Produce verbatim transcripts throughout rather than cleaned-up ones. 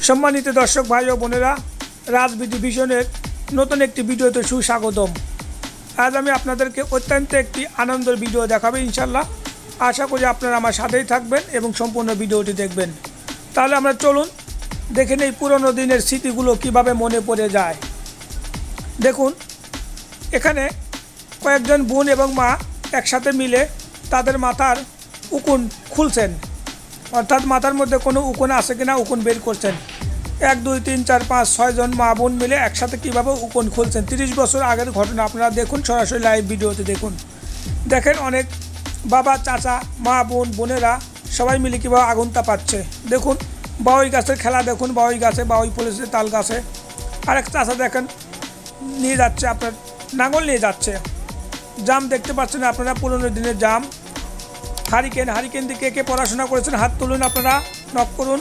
सम्मानित दर्शक भाई और बोनेरा राजबीडि ভিশনের नतून एक भिडियोते सुस्वागतम। आज आमी आपनादेरके अत्यंत एक आनंदर भिडियो देखाबो इनशाल्लाह। आशा करी आपनारा आमार साथेई थाकबेन एबं सम्पूर्ण भिडियोटी देखबेन। ताहले आमरा चलुन देखे नेই पुरानो दिनेर स्मृतिगुलो किभाबे मने पड़े जाय। देखुन एखाने कयेकजन बोन एबं मा एकसाथे मिले तादेर माथार उकुन खुलছেন, अर्थात माथार मध्य कोनो उकुन आछे किना उकुन बेर करছেন। एक दुई तीन चार पाँच छय जन मा बोन मिले एकसाथे किभाबे उकुन खुलছেন। त्रिश बछर आगेर घटना आपनारा देखुन, सरासरि लाइव भिडियोते देखुन। देखें अनेक बाबा चाचा मा बोन बोनेरा सबाई मिले किभाबे आगुन तापाচ্ছে। देखुन बाउई गाছের खेला देखुन, बाउई गाছে बाउई फलेছে ताल गाছে। आरेक चाचा देखें নিয়ে যাচ্ছে আপনার নাঙ্গল নিয়ে যাচ্ছে। জাম দেখতে পাচ্ছেন আপনারা, পুরনো দিনের জাম। হারিকেন হারিকেন দিয়ে কে কে পড়াশোনা করেছেন হাত তুলুন, আপনারা নক করুন।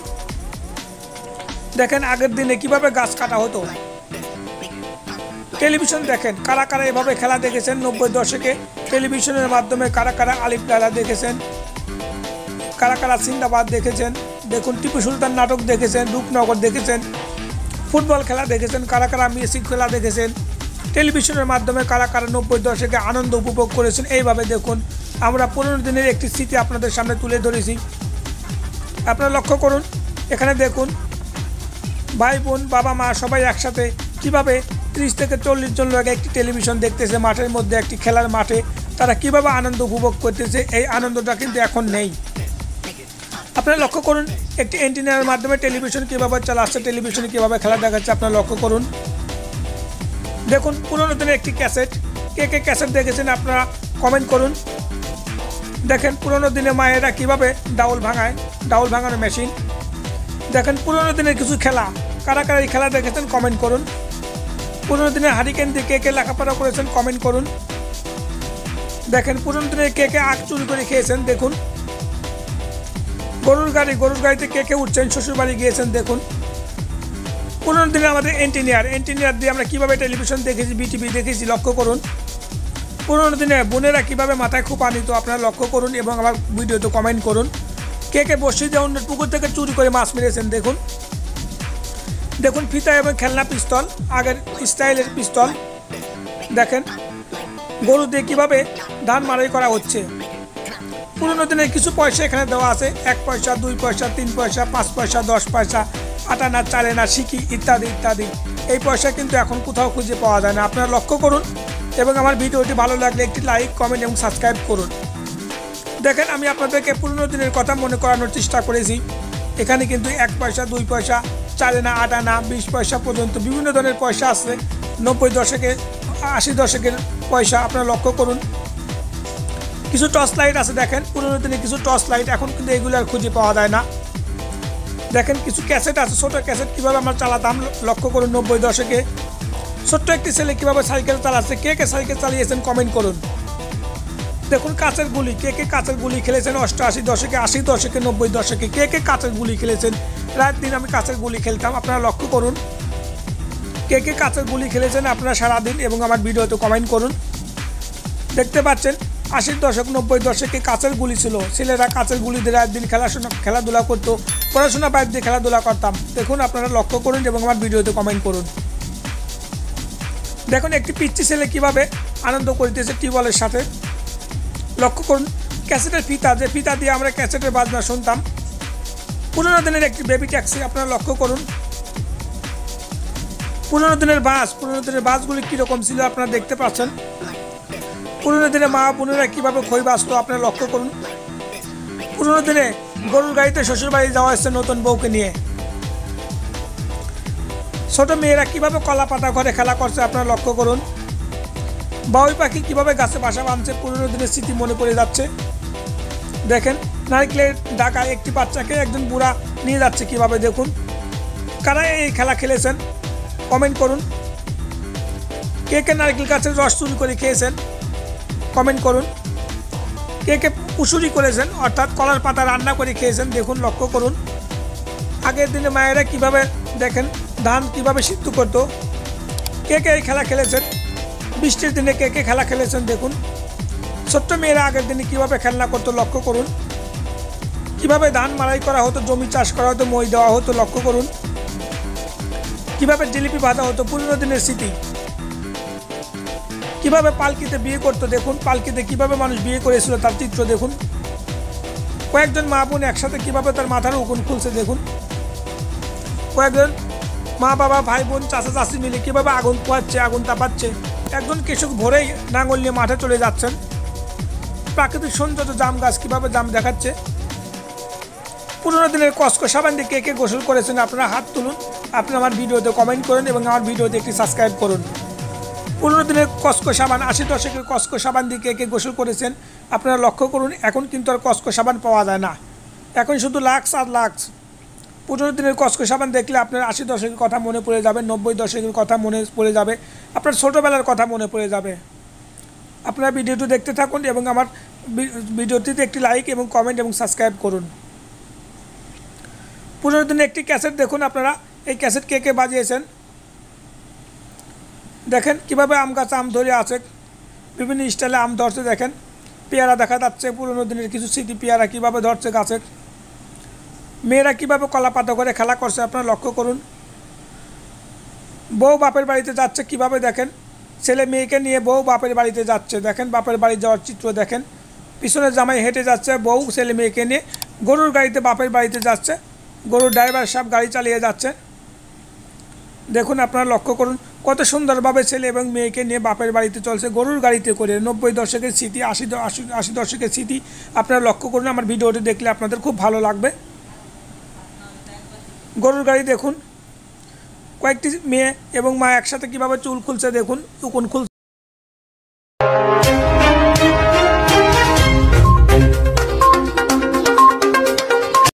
দেখেন আগের দিনে কিভাবে গাছ কাটা হতো। টেলিভিশন দেখেন কারা কারা এভাবে খেলা দেখেছেন নব্বই দশকে। টেলিভিশনের মাধ্যমে কারা কারা আলিফ লায়লা দেখেছেন, কারা কারা সিন্দাবাদ দেখেছেন। দেখুন টিপু সুলতান নাটক দেখেছেন, রূপনগর দেখেছেন, ফুটবল খেলা দেখেছেন, কারা কারা মেসি খেলা দেখেছেন। টেলিভিশনের মাধ্যমে কারা কারা নব্বই দশকে আনন্দ উপভোগ করেছেন। এইভাবে দেখুন আমরা পুরনো দিনের একটি স্মৃতি আপনাদের সামনে তুলে ধরেছি। আপনারা লক্ষ্য করুন, এখানে দেখুন ভাই বোন বাবা মা সবাই একসাথে কীভাবে ত্রিশ থেকে চল্লিশ জন লোক একটি টেলিভিশন দেখতেছে মাঠের মধ্যে, একটি খেলার মাঠে। তারা কীভাবে আনন্দ উপভোগ করতেছে, এই আনন্দটা কিন্তু এখন নেই। আপনারা লক্ষ্য করুন একটি অ্যান্টেনার মাধ্যমে টেলিভিশন কীভাবে চালাচ্ছে, টেলিভিশনে কীভাবে খেলা দেখাচ্ছে, আপনারা লক্ষ্য করুন। দেখুন পুরনো দিনের একটি ক্যাসেট, কে কে ক্যাসেট দেখেছেন আপনারা কমেন্ট করুন। দেখেন পুরনো দিনে মায়েরা কীভাবে ডাউল ভাঙায়, ডাউল ভাঙানোর মেশিন। দেখেন পুরনো দিনের কিছু খেলা, কারা কারা এই খেলা দেখেছেন কমেন্ট করুন। পুরনো দিনের হারিকেন দিয়ে কে কে লেখাপড়া করেছেন কমেন্ট করুন। দেখেন পুরনো দিনের কে কে আখ চুরি করে খেয়েছেন দেখুন। গরুর গাড়ি, গরুর গাড়িতে কে কে উঠছেন, শ্বশুরবাড়ি গিয়েছেন দেখুন। পুরনো দিনে আমাদের এন্টিনিয়ার, এন্টিনিয়ার দিয়ে আমরা কীভাবে টেলিভিশন দেখেছি, বিটিভি দেখেছি লক্ষ্য করুন। পুরনো দিনে বোনেরা কীভাবে মাথায় খুব আনিত আপনারা লক্ষ্য করুন এবং আমার ভিডিওতে কমেন্ট করুন। কে কে বসি দিয়ে অন্যের পুকুর থেকে চুরি করে মাছ মেরেছেন দেখুন। দেখুন ফিতা এবং খেলনা পিস্তল, আগের স্টাইলের পিস্তল। দেখেন গরু দিয়ে কীভাবে ধান মাড়াই করা হচ্ছে। পুরনো দিনের কিছু পয়সা এখানে দেওয়া আছে, এক পয়সা দুই পয়সা তিন পয়সা পাঁচ পয়সা দশ পয়সা আটানা চারেনা সিকি ইত্যাদি ইত্যাদি। এই পয়সা কিন্তু এখন কোথাও খুঁজে পাওয়া যায় না। আপনারা লক্ষ্য করুন এবং আমার ভিডিওটি ভালো লাগলে একটি লাইক কমেন্ট এবং সাবস্ক্রাইব করুন। দেখেন আমি আপনাদেরকে পুরনো দিনের কথা মনে করানোর চেষ্টা করেছি। এখানে কিন্তু এক পয়সা দুই পয়সা চারেনা আটানা বিশ পয়সা পর্যন্ত বিভিন্ন ধরনের পয়সা আছে। নব্বই দশকে আশি দশকের পয়সা আপনারা লক্ষ্য করুন। কিছু টর্চ লাইট আছে, দেখেন পুরনো দিনে কিছু টর্চ লাইট, এখন কিন্তু এগুলো আর খুঁজে পাওয়া যায় না। দেখেন কিছু ক্যাসেট আছে, ছোটো ক্যাসেট কীভাবে আমরা চালাতাম লক্ষ্য করুন। নব্বই দশকে ছোট্ট একটি ছেলে কীভাবে সাইকেল চালাচ্ছে, কে কে সাইকেল চালিয়েছেন কমেন্ট করুন। দেখুন কাঁচের গুলি, কে কে কাঁচের গুলি খেলেছেন অষ্টআশি দশকে, আশি দশকে, নব্বই দশকে কে কে কাঁচের গুলি খেলেছেন। রাত দিন আমি কাঁচের গুলি খেলতাম, আপনারা লক্ষ্য করুন। কে কে কাঁচের গুলি খেলেছেন আপনারা সারাদিন এবং আমার ভিডিওতে কমেন্ট করুন। দেখতে পাচ্ছেন আশির দশক নব্বই দশকে কাঁচের গুলি ছিল, ছেলেরা কাঁচের গুলি দিয়ে রাত দিন খেলাশোনা খেলাধুলা করতো, পড়াশোনা বাইরে দিয়ে খেলাধুলা করতাম। দেখুন আপনারা লক্ষ্য করুন এবং আমার ভিডিওতে কমেন্ট করুন। দেখুন একটি পিচ্চি ছেলে কীভাবে আনন্দ করিতেছে টিউবওয়েলের সাথে লক্ষ্য করুন। ক্যাসেটের ফিতা, যে ফিতা দিয়ে আমরা ক্যাসেটের বাজনা শুনতাম। পুরোনো দিনের একটি বেবি ট্যাক্সি আপনারা লক্ষ্য করুন। পুরোনো দিনের বাস, পুরোনো দিনের বাসগুলি কীরকম ছিল আপনারা দেখতে পাচ্ছেন। পুরোনো দিনে মা বোনেরা কীভাবে খই বাঁচতো আপনারা লক্ষ্য করুন। পুরোনো দিনে গরুর গাড়িতে শ্বশুরবাড়ি যাওয়া হচ্ছে নতুন বউকে নিয়ে। ছোট মেয়েরা কীভাবে কলা পাতা ঘরে খেলা করছে আপনারা লক্ষ্য করুন। বাউই পাখি কীভাবে গাছে বাসা বাঁধছে, পুরোনো দিনের স্মৃতি মনে পড়ে যাচ্ছে। দেখেন নারকেলের ডাকায় একটি বাচ্চাকে একজন বুড়া নিয়ে যাচ্ছে কীভাবে দেখুন। কারা এই খেলা খেলেছেন কমেন্ট করুন। কে কে নারকেল গাছের রস চুরি করে খেয়েছেন কমেন্ট করুন। কে কে পুশুরি করেছেন অর্থাৎ কলার পাতা রান্না করে খেয়েছেন দেখুন লক্ষ্য করুন। আগের দিনে মায়েরা কীভাবে দেখেন ধান কীভাবে সিদ্ধ করতো। কে কে এই খেলা খেলেছেন। বৃষ্টির দিনে কে কে খেলা খেলেছেন দেখুন। ছোট্ট মেয়েরা আগের দিনে কীভাবে খেলনা করতো লক্ষ্য করুন। কীভাবে ধান মাড়াই করা হতো, জমি চাষ করা হতো, মই দেওয়া হতো লক্ষ্য করুন। কিভাবে জিলিপি ভাজা হতো, পুরনো দিনের স্মৃতি। কিভাবে পালকিতে বিয়ে করতো দেখুন, পালকিতে কিভাবে মানুষ বিয়ে করেছিল তার চিত্র দেখুন। কয়েকজন মা বোন একসাথে কিভাবে তার মাথার উকুন খুলছে দেখুন। কয়েকজন মা বাবা ভাই বোন চাচা চাচি মিলে কীভাবে আগুন পোয়াচ্ছে, আগুন তাপাচ্ছে। একজন কৃষক ভোরেই নাঙল নিয়ে মাঠে চলে যাচ্ছেন। প্রাকৃতিক সৌন্দর্য, জাম গাছ কীভাবে জাম দেখাচ্ছে। পুরোনো দিনের কসকো সাবান দিয়ে কে কে গোসল করেছেন আপনারা হাত তুলুন। আপনি আমার ভিডিওতে কমেন্ট করুন এবং আমার ভিডিওতে একটি সাবস্ক্রাইব করুন। পুরোনো দিনের কসকো সাবান, আশি দশকের কসকো সাবান দিয়ে কে কে গোসল করেছেন আপনারা লক্ষ্য করুন। এখন কিন্তু আর কসকো সাবান পাওয়া যায় না, এখন শুধু লাক্স আর লাক্স। পুরোনো দিনের কসকো সাবান দেখলে আপনার আশি দশকের কথা মনে পড়ে যাবে, নব্বই দশকের কথা মনে পড়ে যাবে, আপনার ছোটোবেলার কথা মনে পড়ে যাবে। আপনারা ভিডিওটি দেখতে থাকুন এবং আমার ভিডিওটিতে একটি লাইক এবং কমেন্ট এবং সাবস্ক্রাইব করুন। পুরোনো দিনের একটি ক্যাসেট দেখুন আপনারা, এই ক্যাসেট কে কে বাজিয়েছেন দেখেন। কিভাবে আম গাছে আম ধরে আছে, বিভিন্ন স্টাইলে আম ধরছে দেখেন। পেয়ারা দেখা যাচ্ছে, পুরোনো দিনের কিছু স্মৃতি। পেয়ারা কীভাবে ধরছে গাছে, মেয়েরা কীভাবে কলা পাতা করে খেলা করছে আপনারা লক্ষ্য করুন। বউ বাপের বাড়িতে যাচ্ছে কীভাবে দেখেন, ছেলে মেয়েকে নিয়ে বউ বাপের বাড়িতে যাচ্ছে দেখেন। বাপের বাড়ি যাওয়ার চিত্র দেখেন, পিছনে জামাই হেঁটে যাচ্ছে, বউ ছেলে মেয়েকে নিয়ে গরুর গাড়িতে বাপের বাড়িতে যাচ্ছে। গরুর ড্রাইভার সাহেব গাড়ি চালিয়ে যাচ্ছে দেখুন। আপনারা লক্ষ্য করুন কত সুন্দরভাবে ছেলে এবং মেয়েকে নিয়ে বাপের বাড়িতে চলছে গরুর গাড়িতে করে। নব্বই দশকের স্মৃতি, আশি আশি আশি দশকের স্মৃতি আপনারা লক্ষ্য করুন। আমার ভিডিওটি দেখলে আপনাদের খুব ভালো লাগবে। গরুর গাড়ি দেখুন, কয়েকটি মেয়ে এবং মা একসাথে কীভাবে চুল খুলছে দেখুন, উকুন খুলছে।